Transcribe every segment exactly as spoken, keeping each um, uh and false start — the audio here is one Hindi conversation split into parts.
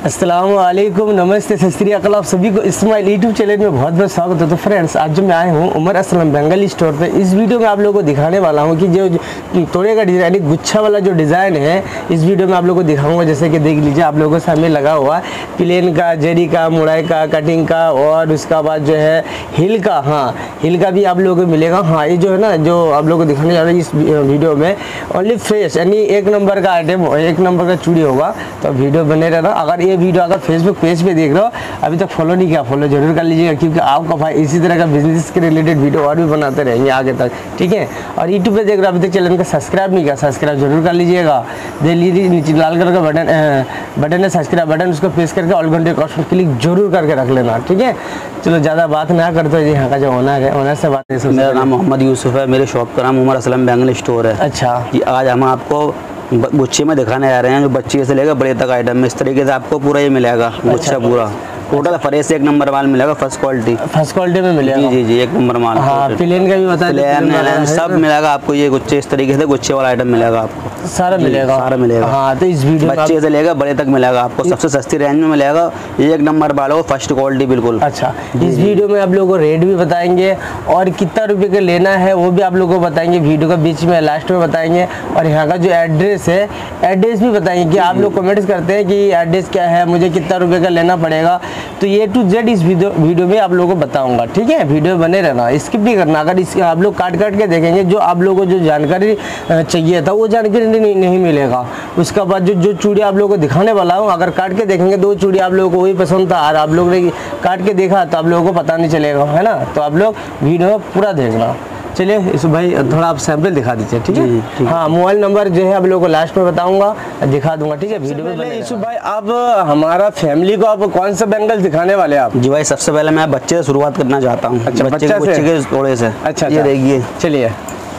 अस्सलाम वालेकुम, नमस्ते, सत श्री अकाल। आप सभी को इस्माइल यूट्यूब चैनल में बहुत बहुत स्वागत है। तो फ्रेंड्स, आज जो मैं आया हूँ उमर असलम बेंगली स्टोर पे, इस वीडियो में आप लोगों को दिखाने वाला हूँ कि जो तोड़े का डिज़ाइन, गुच्छा वाला जो डिज़ाइन है, इस वीडियो में आप लोगों को दिखाऊंगा। जैसे कि देख लीजिए, आप लोगों के सामने लगा हुआ प्लेन का, जेरी का, मुड़ाई का, कटिंग का, और उसका बाद जो है हिल का। हाँ, हिल का भी आप लोगों को मिलेगा। हाँ, ये जो है ना, जो आप लोगों को दिखाने जा रहे हैं इस वीडियो में, ओनली फ्रेश यानी एक नंबर का आइटम, एक नंबर का चूड़ी होगा। तो वीडियो बने रहना। अगर ये वीडियो अगर फेसबुक पेज पे देख रहे हो, अभी तक फॉलो नहीं किया, फॉलो जरूर कर लीजिएगा, क्योंकि आपका भाई इसी तरह का बिजनेस के रिलेटेड वीडियो और भी बनाते रहेंगे आगे तक, ठीक है। और यूट्यूब पे देख रहे हो, अभी तक चैनल को सब्सक्राइब नहीं किया, सब्सक्राइब जरूर कर लीजिएगा। देख लीजिए, नीचे लाल कलर का बटन बटन है, सब्सक्राइब बटन, उसको प्रेस करके ऑल घंटे का ऑप्शन क्लिक जरूर करके रख लेना, ठीक है। चलो ज़्यादा बात ना करते, यहाँ का जो ओनर है, ओनर से बात है। मेरा नाम मोहम्मद यूसुफ है, मेरे शॉप का नाम उमर असलम बेंगली स्टोर है। अच्छा, आज हम आपको गुच्छे में दिखाने आ रहे हैं, जो बच्चे से लेकर बड़े तक आइटम में इस तरीके से आपको पूरा ये मिलेगा। गुच्छा पूरा टोटल फ्रेश एक नंबर माल मिलेगा, फर्स्ट क्वालिटी, फर्स्ट क्वालिटी में मिलेगा। जी जी जी एक नंबर माल। हाँ, प्लेन का भी बता प्लेन सब मिलेगा आपको। ये गुच्छे इस तरीके से गुच्छे वाला आइटम मिलेगा आपको, सारा मिलेगा, सारा मिलेगा। हाँ, तो इस वीडियो बच्चे से लेकर बड़े तक मिलेगा आपको, सबसे सस्ती रेंज में मिलेगा, एक नंबर माल हो, फर्स्ट क्वालिटी बिल्कुल। अच्छा, इस वीडियो में आप लोगों को रेट भी बताएंगे और कितना रुपए का लेना है वो भी आप लोगों को बताएंगे। वीडियो का बीच में लास्ट में बताएंगे, और यहाँ का जो एड्रेस है, एड्रेस भी बताएंगे कि आप लोग कमेंट्स करते हैं कि एड्रेस क्या है, मुझे कितना रुपए का लेना पड़ेगा। तो ये टू जेड इस वीडियो वीडियो में आप लोगों को बताऊंगा, ठीक है। वीडियो बने रहना, स्किप नहीं करना। अगर इस आप लोग काट काट के देखेंगे, जो आप लोगों को जो जानकारी चाहिए था वो जानकारी नहीं, नहीं मिलेगा। उसका बाद जो जो चूड़ी आप लोगों को दिखाने वाला हूँ, अगर काट के देखेंगे तो वो चूड़ी आप लोगों को वही पसंद था, और आप लोग ने काट के देखा तो आप लोगों को पता नहीं चलेगा, है ना। तो आप लोग वीडियो पूरा देखना। चलिए इसु भाई, थोड़ा आप सैंपल दिखा दीजिए, ठीक है। हाँ, मोबाइल नंबर जो है आप लोगों को लास्ट में बताऊंगा, दिखा दूंगा, ठीक है। वीडियो में इसु भाई, अब हमारा फैमिली को आप कौन सा बैंगल दिखाने वाले आप? जी भाई, सबसे पहले मैं बच्चे से शुरुआत करना चाहता हूँ। अच्छा, बच्चे के बच्चे के थोड़े से। अच्छा, ये देखिए, चलिए,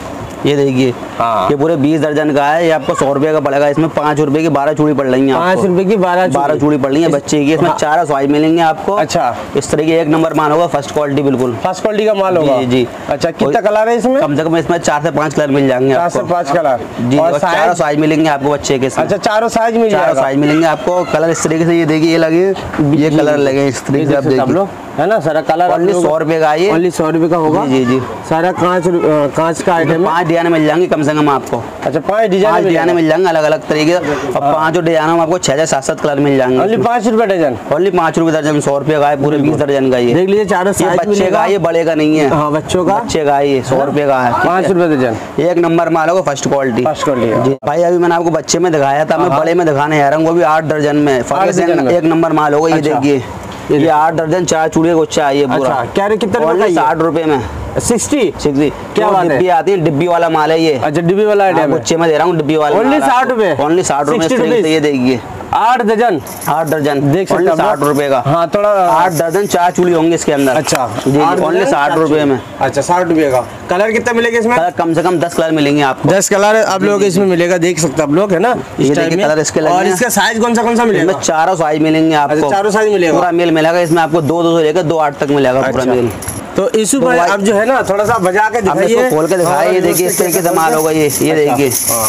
ये देखिए, हाँ, ये पूरे बीस दर्जन का है। ये आपको सौ रुपए का पड़ेगा। इसमें पाँच रुपए की बारह चूड़ी पड़ रही है, पाँच रुपए की बारह बारह चूड़ी पड़ रही है बच्चे की। इसमें चार साइज मिलेंगे आपको। अच्छा, इस तरह की एक नंबर माल होगा, फर्स्ट क्वालिटी बिल्कुल, फर्स्ट क्वालिटी का माल होगा। जी जी। अच्छा, कितना कलर है इसमें? कम से कम इसमें चार से पाँच कलर मिल जाएंगे, चार से पाँच कलर जी। और चारों साइज मिलेंगे आपको बच्चे के। अच्छा, चारों साइज मिल जाएगा, चारों साइज मिलेंगे आपको। कलर इस तरीके से, ये देखिए, ये लगे, ये कलर लगे इस तरीके से, आप देखिए, है ना। सारा कलर ओनली सौ रुपए का, ये ओनली सौ रुपए का होगा। जी जी। सारा कांच कांच का आइटम, पांच डिजाइन मिल जाएंगे कम से कम आपको। अच्छा, पांच डिजाइन डिजाइन मिल जाएंगे अलग अलग तरीके। और पांचों डिजाइन में आपको छह छह सात सात कलर मिल जाएंगे। ओनली पाँच रुपए डजन, ओनली पाँच रुपए दर्जन, सौ रुपए का है, पूरे बीस दर्जन का। ये देख लीजिए, चारों साइज बच्चे का, ये बड़े का नहीं है। हाँ, बच्चों का, बच्चे का ये सौ रुपए का है, पाँच रुपए दर्जन, एक नंबर माल होगा, फर्स्ट क्वालिटी, फर्स्ट क्वालिटी। जी भाई, अभी मैंने आपको बच्चे में दिखाया था, मैं बड़े में दिखाने आ रहा हूँ, वो भी आठ दर्जन में, एक नंबर माल होगा। ये देखिए, ये आठ दर्जन चार चूड़ी गुच्छा है ये पूरा। अच्छा, क्या कितना? साठ रुपए में, सिक्सटी सिक्सटी। क्या बात है, डिब्बी आती है, डिब्बी वाला माल है ये। अच्छा, डिब्बी वाला आइटम गुच्छे में दे रहा हूँ, डिब्बी वाला, ओनली साठ रुपए, ओनली साठ रुपए। ये देखिए, आठ दर्जन, आठ दर्जन देख सकते हैं, साठ रुपए का। हाँ, थोड़ा आठ दर्जन चार चूड़ी होंगे इसके अंदर। अच्छा जी, ओनली साठ रुपए में। अच्छा, साठ रुपए का। कलर कितना मिलेगा इसमें? कलर कम से कम दस कलर मिलेंगे आपको। दस कलर आप लोग इसमें मिलेगा, देख सकते हैं आप लोग, है ना। ये देखिए कलर इसके लगे। और इसका साइज कौन सा कौन सा मिलेगा? चारों साइज मिलेंगे आपको, चारों साइज मिलेगा, पूरा मेल मिलेगा इसमें आपको। दो दो से लेकर दो आठ तक मिलेगा पूरा मेल। तो इशू भाई, अब जो है ना, थोड़ा सा बजा के दिखाइए, खोल के दिखाइए। ये देखिए, इस तरीके से माल होगा ये। ये देखिए,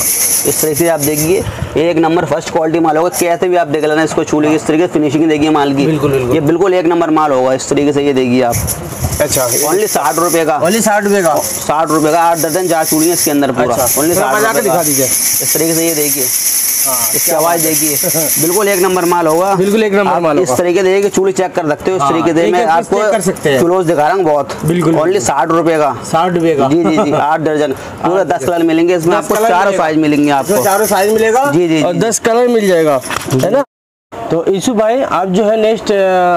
इस तरीके से आप देखिए, एक नंबर फर्स्ट क्वालिटी माल होगा। कैसे भी आप देख लेना इसको, छूले इस तरीके से फिनिशिंग देखिए माल की, बिल्कुल ये बिल्कुल एक नंबर माल होगा इस तरीके से। ये देखिए आप। अच्छा, ओनली साठ रुपए का, ओनली साठ रुपए का, साठ रुपए का। आठ दर्जन चार चूड़ी है इसके अंदर पूरा। ओनली साठ रुपए दिखा दीजिए इस तरीके से। ये देखिए, इसकी आवाज देखिए, बिल्कुल एक नंबर माल होगा, बिल्कुल एक नंबर माल। इस तरीके से चूड़ी चेक कर सकते हो इस तरीके से। मैं आपको क्लोज दिखा रहा हूँ बहुत, बिल्कुल ओनली साठ रुपए का, साठ रुपए का। जी जी जी, आठ दर्जन, पूरे दस कलर मिलेंगे इसमें आपको। चारों साइज मिलेंगे आपको, चारों साइज मिलेगा। जी जी, और दस कलर मिल जाएगा, है ना। तो ईशू भाई, आप जो है नेक्स्ट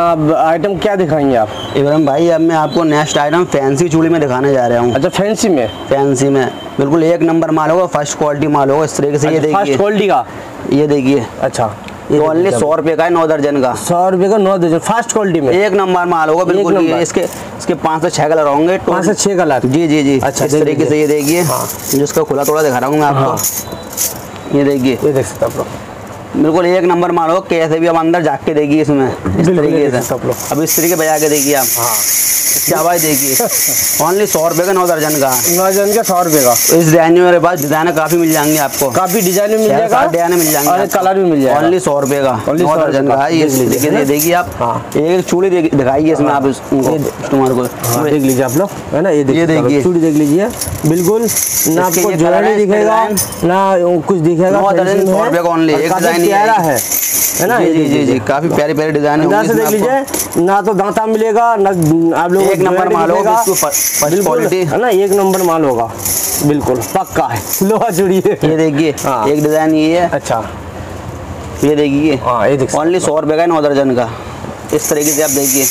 आइटम क्या दिखाएंगे आप? इब्राहिम भाई, अब मैं आपको नेक्स्ट आइटम फैंसी चूड़ी में दिखाने जा रहा हूँ। अच्छा, फैंसी में? फैंसी में बिल्कुल एक नंबर माल होगा, फर्स्ट क्वालिटी माल होगा इस तरीके से। ये देखिए, फर्स्ट क्वालिटी का। ये देखिए, अच्छा, ये ओनली सौ रुपए का है, नौ दर्जन का। सौ रुपए का नौ दर्जन, फर्स्ट क्वालिटी में एक नंबर माल होगा बिल्कुल। इसके इसके पाँच से छह कलर होंगे, पाँच से छह कलर। जी जी जी। अच्छा, इस तरीके से। ये देखिए, जिसका खुला थोड़ा दिखा रहा हूँ मैं आपको। ये देखिए, ये देख सकते आप लोग, बिल्कुल एक नंबर माल हो, कैसे भी अब अंदर जाग के देगी इसमें इस तरीके से सब लोग। अब इस तरीके बजा के देखिए आप। हाँ इसकी आवाज़ देखिए। ओनली सौ रुपये का नौ दर्जन का, नौ दर्जन का सौ रुपये का। इस डिजाइन में मेरे पास डिजाइन काफी मिल जाएंगे आपको, काफी डिजाइन में मिल जाएगा, डिजाइन मिल जाएंगे और कलर भी मिल जाएगा। ओनली सौ रुपये का नौ दर्जन का। ये देखिए देखिए आप। हाँ एक चूड़ी दिखाइए इसमें आप कस्टमर को, देख लीजिए आप लोग, है ना। ये देखिए चूड़ी देख लीजिए, बिल्कुल ना आपको ज्वेलरी दिखेगा ना कुछ दिखेगा। नौ दर्जन सौ रुपये का ओनली। एक डिजाइन प्यारा है, है ना। जी जी जी काफी प्यारी प्यारी डिजाइन है। से देख लीजिए, ना तो दांता मिलेगा ना आप लोग, एक नंबर माल होगा, क्वालिटी है ना, एक नंबर माल होगा, बिल्कुल पक्का है, लोहा चूड़ी है। ये देखिए एक डिजाइन ये है। अच्छा ये देखिए, हाँ ये देखिए ओनली सौ रुपये का नौ दर्जन का। इस तरीके से आप देखिए,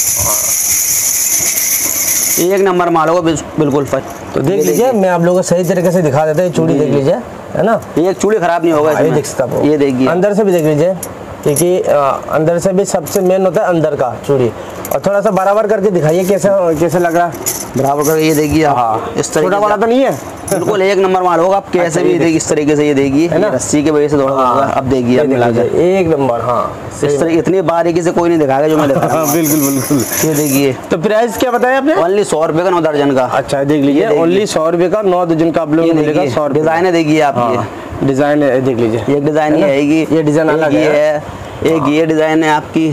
एक नंबर माल होगा बिल्कुल। तो देख लीजिए, मैं आप लोगों को सही तरीके से दिखा देता हूँ। चूड़ी देख लीजिए, है ना, एक चूड़ी खराब नहीं होगा। ये देख सकते हैं, ये देखिए अंदर से भी देख लीजिए, क्योंकि अंदर से भी सबसे मेन होता है अंदर का चूड़ी। और थोड़ा सा बराबर करके दिखाइए कैसे कैसे लग रहा है, बराबर करके। ये देखिए, हाँ इस तरीके, छोटा बड़ा तो नहीं है, बिल्कुल एक नंबर माल होगा। आप कैसे भी देखिए इस तरीके से, ये देखिए रस्सी के वजह से थोड़ा होगा। अब देखिए अब मिला के एक नंबर। हाँ इस तरह इतनी बारीकी से कोई नहीं दिखाएगा जो मैं दिखा रहा हूं। बिल्कुल बिल्कुल। ये देखिए, तो प्राइस क्या बताया आपने? ओनली सौ रुपये का नौ दर्जन का। अच्छा देख लीजिए, ओनली सौ रुपये का नौ दर्जन का आप लोग मिलेगा। सौ डिजाइन है देखिए आप, ये डिजाइन देख लीजिए, एक डिजाइन ये आएगी, ये डिजाइन अलग है, एक ये डिजाइन है आपकी,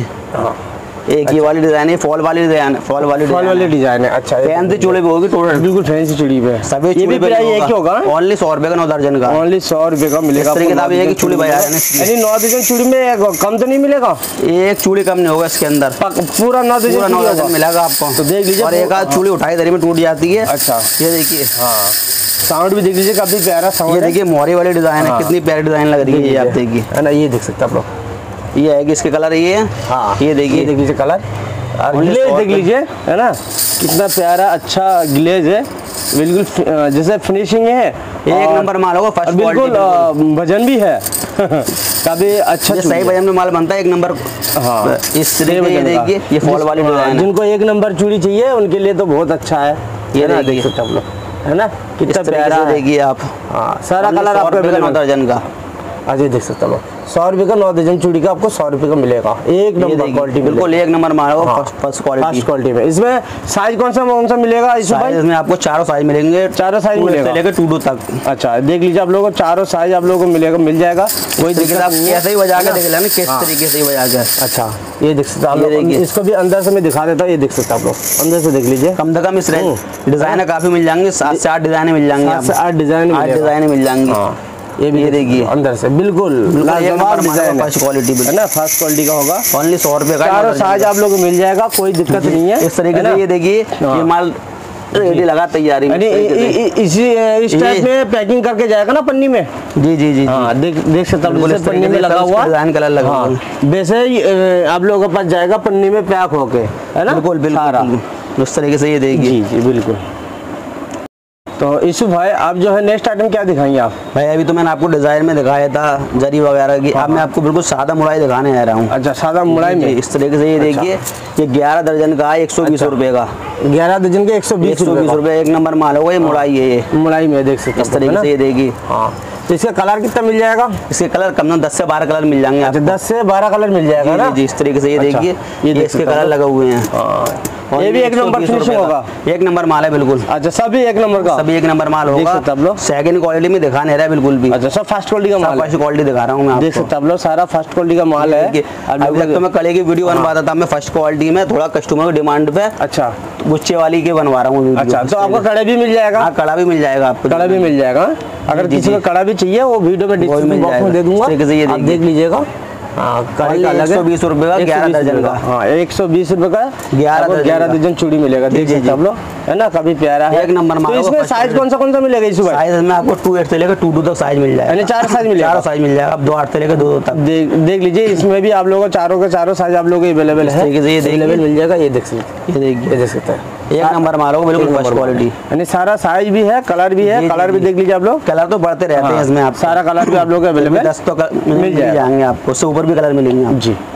एक ये वाली डिजाइन है, फॉल वाली डिजाइन, फॉल वाली फॉल वाली डिजाइन है। अच्छा फैंसी चूड़ी पे होगी टोटल, बिल्कुल फैंसी चूड़ी पे। सभी ये भी प्राइस एक ही होगा, ओनली सौ रुपये का नौ दर्जन का। ओनली सौ रुपये का मिलेगा। एक चूड़ी बजा, यानी नौ दर्जन चूड़ी में कम तो नहीं मिलेगा, एक चूड़ी कम नहीं होगा इसके अंदर, पूरा नौ दर्जन नौ दर्जन मिलेगा आपको। तो देख लीजिए, और एक आध चूड़ी उठाई दरी में टूट जाती है। अच्छा ये देखिए, हाँ साउंड भी देख लीजिए, काफी प्यारा साउंड। ये देखिए मोहरी वाली डिजाइन है, कितनी प्यारी डिजाइन लग रही है, ये आप देखिए, है ना। ये देख सकते हैं आप लोग, ये है कि इसके कलर ये है। हाँ ये देखिए, देख लीजिए कलर, ग्लेज देख लीजिए, है ना, कितना प्यारा अच्छा ग्लेज है, बिल्कुल जैसे फिनिशिंग है। एक नंबर माल होगा, फर्स्ट बिल्कुल वजन भी है काफी अच्छा, सही वजन में माल बनता है, एक नंबर। हाँ इस तरीके से देखिए, ये फॉल वाली डिजाइन है। जिनको एक नंबर चूड़ी चाहिए उनके लिए तो बहुत अच्छा है। ये ना देख सकते आप लोग, है ना, कितना प्यारा देखिए आप। हाँ सारा कलर आपको नौ दर्जन का। आज देख सकते हो, सौ रुपये का नौ दर्जन चूड़ी का आपको सौ रुपये का मिलेगा। एक नंबर क्वालिटी, बिल्कुल एक नंबर माल होगा, फर्स्ट क्वालिटी क्वालिटी में। इसमें साइज कौन सा कौन सा मिलेगा? इसमें आपको चारों साइज मिलेंगे, चारों साइज मिलेगा लेकर टू टू तक। अच्छा देख लीजिए आप लोगों को, चारों साइज आप लोगों को मिलेगा, मिल जाएगा, कोई दिक्कत नहीं है। ऐसे ही बजा के देख लेना किस तरीके से बजा के। अच्छा ये देख सकते आप लोग, इसको भी अंदर से मैं दिखा देता हूँ। ये देख सकते आप लोग, अंदर से देख लीजिए, कम से कम इस डिजाइन काफी मिल जाएंगे, सात से आठ डिजाइन मिल जाएंगे, आठ डिजाइन आठ डिजाइन मिल जाएंगे। ये भी देखिए अंदर से, बिल्कुल लाजवाब डिजाइन, फर्स्ट क्वालिटी है ना, फर्स्ट क्वालिटी का होगा। ओनली सौ रुपये का, चारों साइज आप लोगों को मिल जाएगा, कोई दिक्कत नहीं है। इस तरीके से ये देखिए, ये माल रेडी लगा तैयारी में, इसी इस टाइप में पैकिंग करके जाएगा ना पन्नी में। जी जी जी हाँ देख देख सकते हैं, पन्नी में लगा हुआ डिजाइन कलर लगा हुआ, वैसे ही आप लोगों के पास जाएगा पन्नी में पैक होके, है ना, बिल्कुल बिल्कुल उस तरीके से। ये देखिए, जी जी बिल्कुल। तो यूसुफ भाई आप जो है नेक्स्ट आइटम क्या दिखाएंगे आप? भाई अभी तो मैंने आपको डिजाइन में दिखाया था जरी वगैरह की, अब मैं आपको बिल्कुल सादा मुड़ाई दिखाने आ रहा हूँ। अच्छा सादा मुड़ाई में इस तरीके से। ये देखिए, ये ग्यारह दर्जन का है, एक सौ बीस रुपए का। ग्यारह दर्जन के एक सौ बीस रुपए, एक नंबर माल होगा। ये मुड़ाई है, ये मुड़ाई में देख सकते इस तरीके से। ये देखिए, हाँ तो इसका कलर कितना मिल जाएगा? इसके कलर कम दस से बारह कलर मिल जाएंगे। अच्छा दस से बारह कलर मिल जाएगा ना जी, इस तरीके से। ये देखिए, ये इसके कलर लगे हुए हैं, ये भी एक नंबर फिनिशिंग होगा, एक नंबर माल है बिल्कुल। अच्छा सभी एक नंबर का, सभी एक नंबर माल होगा। सब लोग सेकंड क्वालिटी में दिखा नहीं रहा है बिल्कुल भी। अच्छा सब फर्स्ट क्वालिटी का माल, फर्स्ट क्वालिटी दिखा रहा हूँ मैं, देख सकते आप लोग, सारा फर्स्ट क्वालिटी का माल है। अभी तक तो मैं कड़े की वीडियो बनवाता था मैं फर्स्ट क्वालिटी में, थोड़ा कस्टमर की डिमांड पे अच्छा गुच्छे वाली के बनवा रहा हूँ। अच्छा तो आपको कड़ा भी मिल जाएगा? हाँ कड़ा भी मिल जाएगा आपको, कड़ा भी मिल जाएगा। अगर किसी को कड़ा भी चाहिए वो वीडियो में डिस्क्रिप्शन बॉक्स में दे दूंगा, आप देख लीजिएगा। हाँ कड़े का अलग है, बीस रुपए का ग्यारह दर्जन का। हाँ एक सौ बीस रुपए का ग्यारह ग्यारह दर्जन चूड़ी मिलेगा, देख सकते आप लोग, है ना, काफी प्यारा है, एक नंबर माल। तो इसमें साइज कौन सा कौन सा मिलेगा? इस साइज में आपको टू एट से लेकर टू टू तक साइज मिल जाएगा, यानी चार साइज मिलेगा, चार साइज मिल जाएगा। अब दो आठ से लेकर दो दो तक देख लीजिए, इसमें भी आप लोगों को चारों के चारों साइज आप लोगों को अवेलेबल है, अवेलेबल मिल जाएगा। ये देख सकते, ये देखिए, देख सकते हैं, एक नंबर माल होगा बिल्कुल फर्स्ट क्वालिटी, यानी सारा साइज भी है, कलर भी है, कलर भी देख लीजिए आप लोग, कलर तो बढ़ते रहते हैं इसमें, आप सारा कलर भी आप लोग अवेलेबल दस तो मिल जाएंगे आपको, उससे ऊपर भी कलर मिलेंगे जी।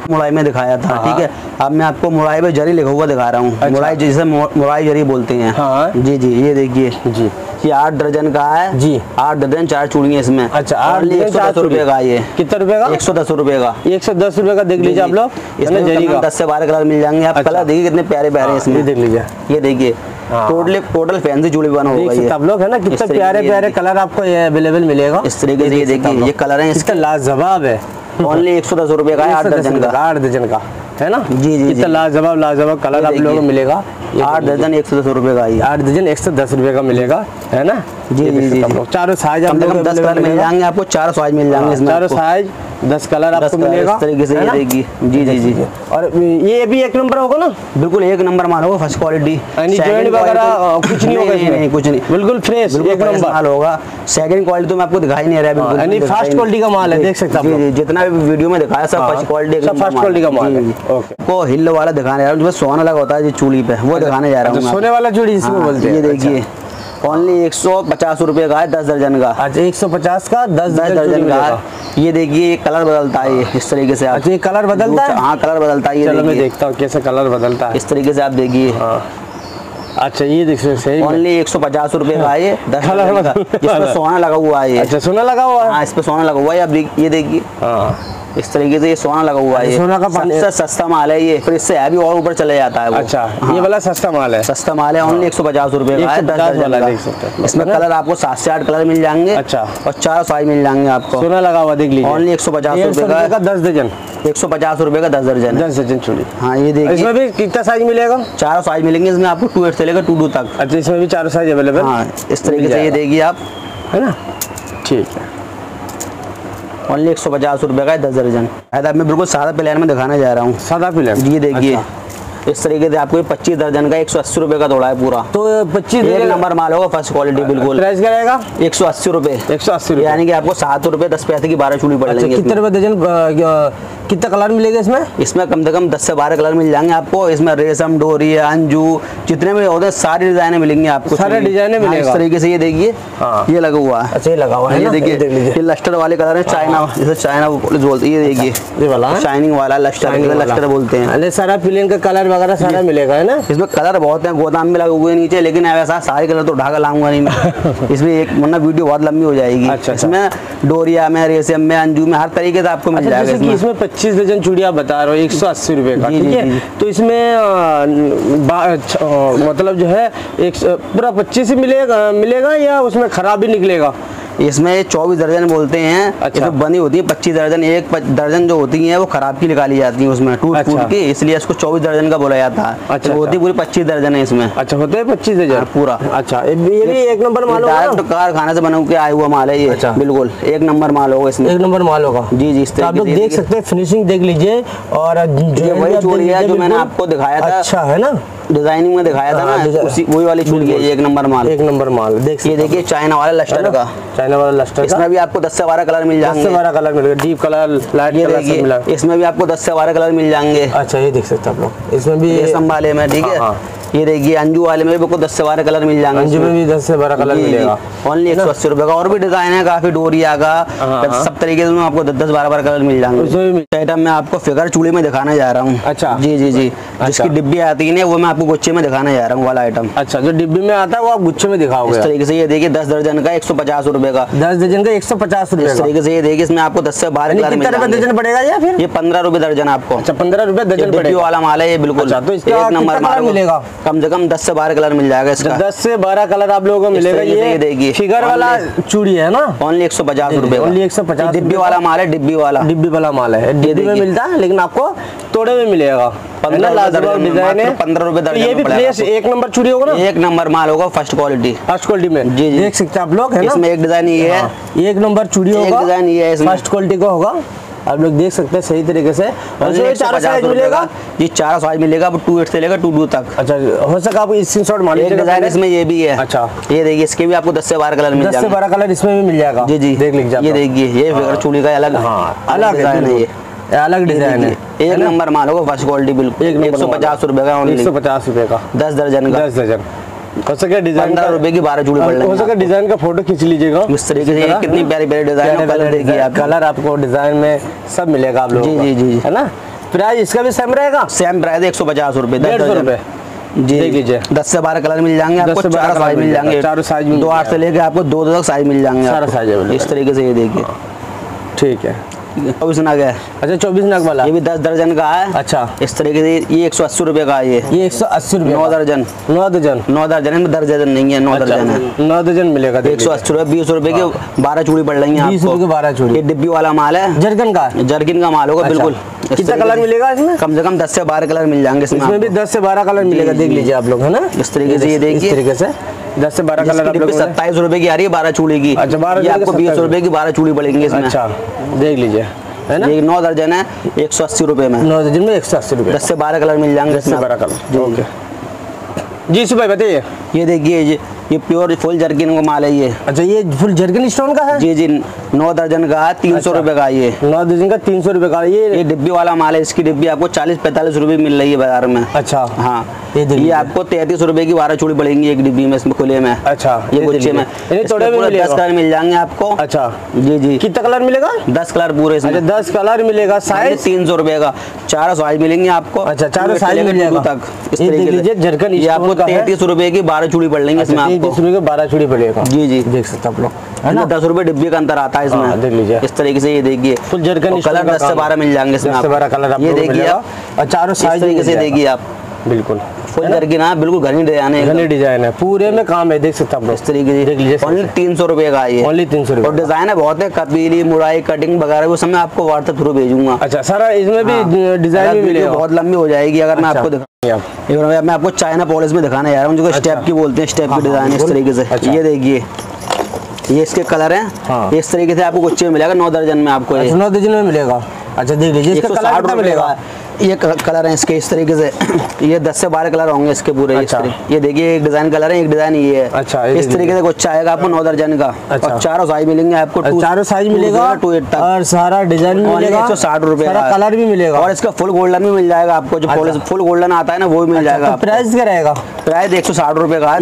मुड़ाई में दिखाया था, ठीक है। अब मैं आपको मुड़ाई पे जरी लिखा हुआ दिखा रहा हूँ। अच्छा। मुड़ाई जिसे मुड़ाई जरी बोलते हैं। हाँ। जी जी ये देखिए जी, ये आठ दर्जन का है जी, आठ दर्जन चार चूड़ियाँ इसमें। अच्छा, आठ एक सौ दस रुपए का। ये कितना रुपए का? एक सौ दस रुपए का। एक सौ दस रुपए का देख लीजिए आप लोग, इसमें जरी का दस से बारह कलर मिल जाएंगे। आप कलर देखिए कितने प्यारे प्यारे इसमें, देख लीजिए। ये देखिए टोटल टोटल फैंसी चूड़ी बना होगा ये आप लोग, है ना। कितने प्यारे प्यारे कलर आपको ये अवेलेबल मिलेगा इस तरीके से। ये देखिए ये कलर है इसका लाजवाब है। ओनली एक सौ दस रुपए का है, आठ दर्जन का, आठ दर्जन का, है ना। जी जी इतना लाजवाब लाजवाब कलर आप लोगों को मिलेगा। आठ दर्जन एक सौ दस रुपए का, आठ दर्जन एक सौ दस रुपए का मिलेगा, है ना। जी जी जी चारों साइज आप लोग दस कलर मिल जाएंगे आपको, चारों साइज मिल जाएंगे इसमें, चारों साइज दस कलर आपको मिलेगा इस तरीके से। ये देखिए जी जी जी और ये भी एक नंबर होगा ना, बिल्कुल एक नंबर माल होगा, फर्स्ट क्वालिटी, वगैरह कुछ नहीं होगा इसमें, कुछ नहीं, बिल्कुल फ्रेश एक नंबर माल होगा। सेकंड क्वालिटी तो मैं आपको दिखाई नहीं रहा है, बिल्कुल यानी फर्स्ट क्वालिटी का माल है, देख सकते हैं आप। जितना भी वीडियो में दिखाया सब फर्स्ट क्वालिटी, सब फर्स्ट क्वालिटी का माल है। ओके को हिल वाला दिखाने जा रहा हूं, जिसमें सोना लगा होता है चूड़ी पे, वो दिखाने जा रहा हूं। सोने वाला चूड़ी इसमें बोलते हैं। ये देखिए ओनली एक सौ पचास रुपए का है, दस दर्जन का। अच्छा एक सौ पचास का दस दर्जन का है। ये देखिए कलर बदलता है ये इस तरीके से। अच्छा ये कलर बदलता है? हाँ कलर बदलता है। चलो मैं देखता हूँ कैसे कलर बदलता है, इस तरीके से आप देखिए। अच्छा ये देखिए सही, ओनली एक सौ पचास रुपए का है ये, दस कलर का। इसमें सोना लगा हुआ है। अच्छा सोना लगा हुआ है? हाँ इस पे सोना लगा हुआ है, आप ये देखिए इस तरीके से ये सोना लगा हुआ है। सोना का सबसे सस्ता माल है ये, फिर इससे अभी और ऊपर चले जाता है वो। अच्छा हाँ। ये वाला सस्ता माल है, सस्ता माल है, ओनली एक सौ पचास रुपए का है, दस वाला देख सकते हैं। इसमें कलर आपको सात से आठ कलर मिल जाएंगे। अच्छा और चार साइज मिल जाएंगे आपको। सोना लगा हुआ देख लीजिए, ओनली एक सौ पचास रुपए का दस दर्जन, एक सौ पचास रुपए का दस दर्जन, दस दर्जन चूड़ी। हाँ ये देखिए इसमें भी कितना साइज मिलेगा? चारों साइज मिलेंगे इसमें आपको, टू एट से लेकर टू टू तक। अच्छा इसमें भी चारों साइज अवेलेबल। हाँ इस तरीके से ये देखिए आप, है ना। ठीक है ओनली एक सौ पचास रुपए का है, दस दर्जन। मैं बिल्कुल सादा प्लेन में दिखाने जा रहा हूँ, सादा प्लेन। ये देखिए इस तरीके से आपको पच्चीस दर्जन का एक सौ अस्सी रुपए का तोड़ा है पूरा। तो पच्चीस एक नंबर माल होगा, फर्स्ट क्वालिटी बिल्कुल। प्राइस क्या रहेगा? एक सौ अस्सी रुपए, एक सौ अस्सी रुपए, यानी कि आपको सात रुपए दस पैसे की बारह चूड़ी पड़ जाएंगे। कितने रुपए दर्जन, कितना कलर मिलेगा इसमें? इसमें कम से कम दस से बारह कलर मिल जाएंगे आपको। इसमें रेशम, डोरी, अंजू, जितने भी होते हैं सारी डिजाइने मिलेंगे आपको, सारे डिजाइने मिलेगा इस तरीके से। ये देखिए ये लगा हुआ है। अच्छा ये लगा हुआ है, ये देखिए ये लस्टर वाले कलर है, चाइना जैसे चाइना बोलते हैं। ये देखिए ये वाला शाइनिंग वाला लस्टर, लस्टर बोलते हैं। सारा प्लेन का कलर वगैरह सारा मिलेगा, है ना। इसमें कलर बहुत है, गोदाम में लगे हुए नीचे, लेकिन ऐसा सारे कलर तो ढाका लाऊंगा नहीं मैं। इसमें एक वरना वीडियो बहुत लंबी हो जाएगी। अच्छा इसमें डोरिया में, रेशम में, अंजू में, हर तरीके से आपको मिल जाएगा। इसमें इसमें पच्चीस दर्जन चूड़ी आप बता रहे हो, एक सौ अस्सी रुपए का, ठीक है। तो इसमें मतलब जो है एक पूरा पच्चीस ही मिलेगा मिलेगा या उसमें खराब भी निकलेगा? इसमें चौबीस दर्जन बोलते हैं। अच्छा बनी होती है पच्चीस दर्जन, एक दर्जन जो होती है वो खराब की निकाली जाती है उसमें टूट फूट की, इसलिए इसको चौबीस दर्जन का बोला जाता है। अच्छा होती पूरी पच्चीस दर्जन है इसमें। अच्छा होते हैं पच्चीस दर्जन पूरा। अच्छा ये भी एक नंबर माल होगा, तो कारखाने से बना के आया हुआ माल है ये। अच्छा बिल्कुल एक नंबर माल होगा इसमें, एक नंबर माल होगा। जी जी आप लोग देख सकते हैं, फिनिशिंग देख लीजिए। और वही चूड़ी है जो मैंने आपको दिखाया था। अच्छा है ना, डिजाइनिंग में दिखाया था ना, उसी वही वाली चूड़ी है, एक नंबर माल, एक नंबर माल। देख ये देखिए चाइना वाला लस्टर का, चाइना वाला लस्टर, इसमें भी आपको दस से बारह कलर मिल जाएंगे। दस से बारह कलर मिलेगा, डीप कलर, लाइट कलर सब मिला। इसमें भी आपको दस से बारह कलर मिल जाएंगे। अच्छा ये देख सकते हैं आप लोग, इसमें भी रेशम वाले में, ठीक है। ये देखिए अंजू वाले में भी आपको दस से बारह कलर मिल जाएंगे। अंजू में भी दस से बारह कलर मिलेगा, ओनली एक सौ अस्सी रुपए का। और भी डिजाइन है काफी, डोरिया का, सब तरीके से आपको दस दस बारह बारह कलर मिल जाएंगे। आइटम मैं आपको फिगर चूड़ी में दिखाने जा रहा हूँ। अच्छा जी जी जी जिसकी डिब्बी आती है वो मैं आपको गुच्छे में दिखाने जा रहा हूँ वाला आइटम। अच्छा जो डिब्बी में आता है वो आप गुच्छे में दिखाओगे इस तरीके से। ये देखिए दस दर्जन का एक सौ पचास रुपए का, दस दर्जन का एक सौ पचास रुपए इस तरीके से। ये देखिए इसमें आपको दस से बारह दर्जन पड़ेगा या फिर ये पंद्रह रुपए दर्जन आपको? अच्छा पंद्रह रुपए दर्जन डिब्बी वाला माल है ये बिल्कुल। तो इसका एक नंबर माल मिलेगा, कम से कम दस से बारह कलर मिल जाएगा इसका। दस से बारह कलर आप लोगों को मिलेगा। ये देखिए फिगर वाला चूड़ी है ना, ओनली एक सौ पचास रुपए, ओनली एक सौ पचास। डिब्बी वाला माल है, डिब्बी वाला डिब्बी वाला माल है, डिब्बी में मिलता है लेकिन आपको तोड़े में मिलेगा। पंद्रह डिजाइन है, पंद्रह रुपए दर्जन। ये भी फ्रेश एक नंबर चूड़ी होगा ना, एक नंबर माल होगा, फर्स्ट क्वालिटी, फर्स्ट क्वालिटी में। जी देख सकते हैं आप लोग, है ना। इसमें एक डिजाइन ये है, एक नंबर चूड़ी होगा, डिजाइन ये है, फर्स्ट क्वालिटी का होगा। आप लोग देख सकते हैं सही तरीके से। और ये चार साइज मिलेगा, ये चार साइज मिलेगा, टू एट से लेकर टू टू तक। अच्छा हो सका आप स्क्रीनशॉट मार लीजिए। डिजाइन इसमें ये भी है। अच्छा ये देखिए इसके भी आपको दस से बारह कलर मिल जाएंगे, दस से बारह कलर इसमें भी मिल जाएगा। जी जी देख लीजिए, ये देखिए ये फिगर चूड़ी का अलग, हाँ अलग डिजाइन है, ये अलग डिजाइन है, एक नंबर माल होगा, फर्स्ट क्वालिटी बिल्कुल। एक सौ पचास रुपए का, एक सौ पचास रुपए का, दस दर्जन का, दस दर्जन। हो सके डिजाइन का रुपए की बारह चूड़ी पड़, हो सके डिजाइन का फोटो खींच लीजिएगा इस तरीके से। कितनी प्यारी प्यारी डिजाइन, कलर देखिए आप, कलर आपको डिजाइन में सब मिलेगा आप लोगों को। जी जी जी है ना। प्राइस इसका भी सेम रहेगा? सेम प्राइस एक सौ पचास रुपये, डेढ़ सौ रुपये जी। देख लीजिए दस से बारह कलर मिल जाएंगे आपको, चार साइज मिल जाएंगे, चारों साइज दो आठ से लेके आपको दो दो तक साइज मिल जाएंगे, सारा साइज इस तरीके से। ये देखिए ठीक है, चौबीस नग है। अच्छा चौबीस नग वाला, ये भी दस दर्जन का है। अच्छा इस तरीके से ये एक सौ अस्सी रुपये का है। ये ये एक सौ अस्सी रुपये, नौ दर्जन, नौ दर्जन नौ दर्जन है, दस दर्जन नहीं है, नौ दर्जन है, नौ दर्जन मिलेगा। एक सौ अस्सी रुपये, बीस रुपये के बारह चूड़ी पड़ रही है, बीस रुपये के बारह चूड़ी। ये डिब्बी वाला माल है, जर्किन का, जर्किन का माल होगा। बिल्कुल। कितना कलर मिलेगा इसमें? कम से कम दस से बारह कलर मिल जाएंगे इसमें भी दस से बारह कलर मिलेगा। देख लीजिए आप लोग, है ना, इस तरीके से। ये देखिए इस तरीके से दस से बारह कलर। सत्ताईस रुपए की आ रही है बारह चूड़ी की। अच्छा, बारह आपको बीस रुपए की बारह चूड़ी पड़ेंगे इसमें। अच्छा देख लीजिए, है ना, ये नौ दर्जन है, एक सौ अस्सी रुपए में। नौ दर्जन में एक सौ अस्सी रुपये, दस से बारह कलर मिल जाएंगे, दस से बारह कलर। ओके जी सुभाई बताइए। ये देखिए ये ये प्योर फुल जर्किन का माल है ये। अच्छा ये फुल जर्किन स्टोन का है? जी जी, नौ दर्जन का है, तीन सौ रुपए का। ये नौ दर्जन का तीन सौ रुपए का। ये ये डिब्बी वाला माल है, इसकी डिब्बी आपको चालीस पैंतालीस रुपए मिल रही है बाजार में। अच्छा हाँ, ये ये आपको तैंतीस रुपए की बारह चूड़ी पड़ेंगी एक डिब्बी में, इसमें खुले में। अच्छा ये गुच्छे में थोड़े दस कलर मिल जाएंगे आपको। अच्छा जी जी, कितना कलर मिलेगा? दस कलर पूरे। अच्छा दस कलर मिलेगा, साइज तीन सौ रुपए का, चारों साइज मिलेंगे आपको। अच्छा चारों साइज मिल जाएगा तक। ये देख लीजिए जर्किन, ये आपको तैंतीस रुपए की बारह चूड़ी पड़ लेंगे इसमें, तैंतीस रुपए के बारह चूड़ी पड़ेगा। जी जी, देख सकते हैं आप लोग, है ना, दस रुपए डिब्बी का अंतर आता है इसमें। देख लीजिए इस तरीके से। ये देखिए फुल जर्किन कलर दस से बारह मिल जाएंगे इसमें, दस से बारह कलर। ये देखिए आप, और चारों साइज तरीके से देखिए आप, बिल्कुल फुल जर्किन है, बिल्कुल घनी डिजाइन है, घनी डिजाइन है, पूरे में काम है। देख सकते हैं आप लोग, इस तरीके से देख लीजिए। ओनली तीन सौ रुपए का ये, ओनली तीन सौ रुपए। और डिजाइन है बहुत है, कपीली मुड़ाई कटिंग वगैरह वो सब मैं आपको व्हाट्सएप थ्रू भेजूंगा। अच्छा सारा इसमें भी डिजाइन भी मिलेगा, बहुत लंबी हो जाएगी अगर मैं आपको दिखा। मैं आपको चाइना पॉलिश में दिखाने जा रहा हूँ, जो स्टेप की बोलते हैं, स्टेप की डिजाइन इस तरीके से। ये देखिए ये इसके कलर हैं। हाँ। इस तरीके से आपको गुच्छे में मिलेगा, नौ दर्जन में आपको। अच्छा, नौ दर्जन में मिलेगा। अच्छा देख लीजिए इसका कलर कितना मिलेगा? ये कलर है इसके इस तरीके से। ये दस से बारह कलर होंगे इसके पूरे। अच्छा। ये देखिए एक डिजाइन कलर है, एक डिजाइन ये है। अच्छा, इस तरीके से गुच्छा आएगा आपको नौ दर्जन का। अच्छा। और चारों साइज मिलेंगे आपको, चारों साइज मिलेगा टू एट तक, और सारा डिजाइन मिलेगा, एक सौ साठ रुपए का, कलर भी मिलेगा, और इसका फुल गोल्डन भी मिल जाएगा आपको। जो फुल गोल्डन आता है ना वो भी मिल जाएगा। प्राइस क्या रहेगा? प्राइस एक सौ साठ रुपए का,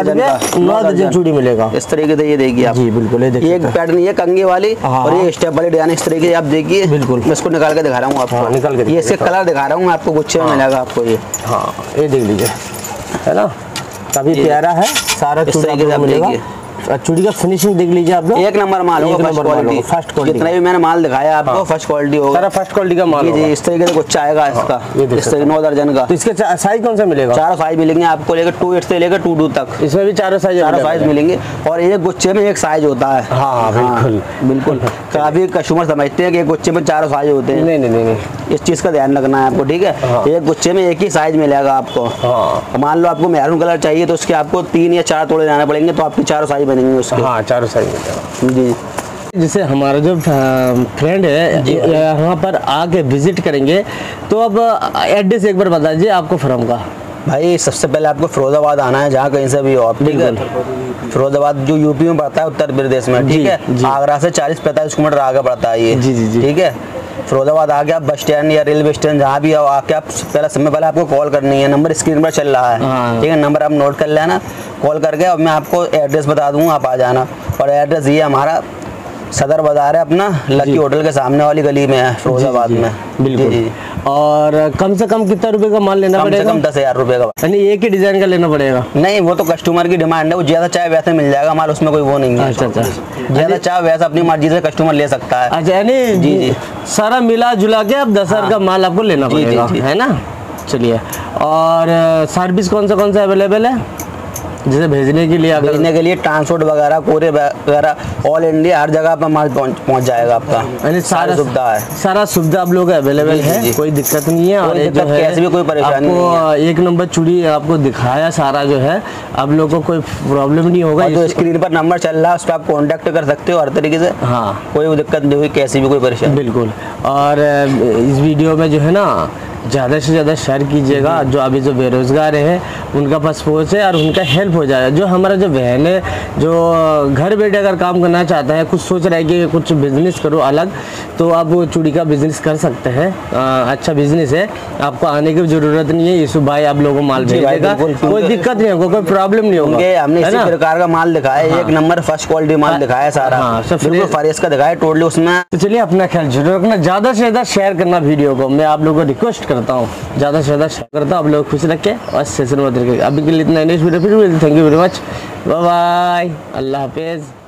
नौ दर्जन चूड़ी मिलेगा इस तरीके से। ये देखिए आप, जी बिल्कुल, ये एक पैटर्न, ये कंगे वाली और ये स्टेप वाली डिजाइन इस तरीके से आप देखिए। बिल्कुल, मैं इसको निकाल के दिखा रहा हूँ आपको, निकाल के। ये इसके कलर दिखा रहा हूँ मैं आपको, गुच्छे में मिलेगा आपको ये। हाँ ये देख लीजिए, है ना, काफी प्यारा है, सारा इस तरीके से मिलेगा। चूड़ी का फिनिशिंग देख लीजिए आप लोग, एक नंबर माल होगा, फर्स्ट क्वालिटी। फर्स्ट क्वालिटी जितना भी मैंने माल दिखाया आपको फर्स्ट क्वालिटी होगा, सारा फर्स्ट क्वालिटी का माल जी। इस तरीके से कुछ आएगा इसका, इस तरीके नौ दर्जन का। तो इसके साइज कौन सा मिलेगा? चारों साइज मिलेंगे आपको, लेकर टू एट से लेकर टू टू तक। इसमें भी चारों साइज, चारों साइज मिलेंगे, और एक गुच्छे में एक साइज होता है। हाँ बिल्कुल बिल्कुल। काफी कस्टमर समझते हैं कि एक गुच्छे में चारों साइज होते हैं। नहीं नहीं नहीं, इस चीज का ध्यान रखना है आपको, ठीक है। एक गुच्छे में एक ही साइज मिलेगा आपको। मान लो आपको मैरून कलर चाहिए तो उसके आपको तीन या चार तोड़े जाने पड़ेंगे, तो आपकी चारों साइज बनेंगे उसके। हाँ चारों साइज मिलेगा जी। जैसे हमारा जो फ्रेंड है यहाँ पर आके विजिट करेंगे, तो अब एड्रेस एक बार बता दीजिए आपको फर्म का। भाई सबसे पहले आपको फिरोजाबाद आना है, जहाँ कहीं से भी हो आप, ठीक है। फिरोजाबाद जो यूपी में पड़ता है, उत्तर प्रदेश में, ठीक है। आगरा से चालीस पैंतालीस किलोमीटर आगे पड़ता है ये, जी जी, ठीक है। फिरोजाबाद आके आप बस स्टैंड या रेलवे स्टैंड जहाँ भी आओ, आके आप पहला समय पहले आपको कॉल करनी है। नंबर स्क्रीन पर चल रहा है, ठीक है। नंबर आप नोट कर लेना, कॉल करके अब मैं आपको एड्रेस बता दूंगा, आप आ जाना। और एड्रेस ये हमारा सदर बाजार है अपना, लकी होटल के सामने वाली गली में है, फिरोजाबाद में। बिल्कुल। और कम से कम कितना रुपए का माल लेना पड़ेगा? कम से कम दस हजार रुपए का। यानी एक ही डिजाइन का लेना पड़ेगा? नहीं, वो तो कस्टमर की डिमांड है, वो ज्यादा चाहे वैसे मिल जाएगा माल, उसमें कोई वो नहीं है। अच्छा अच्छा, ज्यादा चाहे वैसा अपनी मर्जी से कस्टमर ले सकता है। अच्छा, यानी जी जी सारा मिला जुला के अब दस हजार का माल आपको लेना पड़ेगा, है ना। चलिए, और सर्विस कौन सा कौन सा अवेलेबल है जैसे भेजने के लिए? भेजने के लिए ट्रांसपोर्ट वगैरह, कोरियर वगैरह, ऑल इंडिया हर जगह पर माल पहुंच जाएगा आपका। यानी सारा सुविधा है, सारा सुविधा आप लोग अवेलेबल है, कोई दिक्कत नहीं है। और जो है कैसे भी कोई परेशानी नहीं है, एक नंबर चूड़ी आपको दिखाया सारा जो है, आप लोगों को कोई प्रॉब्लम नहीं होगा। जो स्क्रीन पर नंबर चल रहा है उस पर आप कॉन्टेक्ट कर सकते हो हर तरीके से। हाँ, कोई दिक्कत नहीं हुई, कैसी भी कोई परेशानी। बिल्कुल। और इस वीडियो में जो है ना ज़्यादा से ज़्यादा शेयर कीजिएगा। जो अभी जो बेरोज़गार है उनका पास पहुँचे और उनका हेल्प हो जाए। जो हमारा जो बहन है जो घर बैठे अगर काम करना चाहता है, कुछ सोच रहा है कि कुछ बिजनेस करो अलग, तो आप वो चूड़ी का बिजनेस कर सकते हैं। अच्छा बिजनेस है, आपको आने की ज़रूरत नहीं है। यूसुफ भाई आप लोगों को माल भेज देगा, कोई दिक्कत नहीं होगा, कोई प्रॉब्लम नहीं होगा। हमने इसी प्रकार का माल दिखाया, एक नंबर फर्स्ट क्वालिटी माल दिखाया सारा, बिल्कुल फ्रेश का दिखाया टोटली उसमें। तो चलिए अपना ख्याल जरूर रखना, ज़्यादा से ज़्यादा शेयर करना वीडियो को, मैं आप लोगों को रिक्वेस्ट करता हूँ ज़्यादा से ज़्यादा शेयर करता हूँ। आप लोग खुश रखें और सेशन मत रखें। अभी के लिए इतना नेक्स्ट वीडियो फिर मिलते। Thank you very much, bye bye, अल्लाह हाफिज़।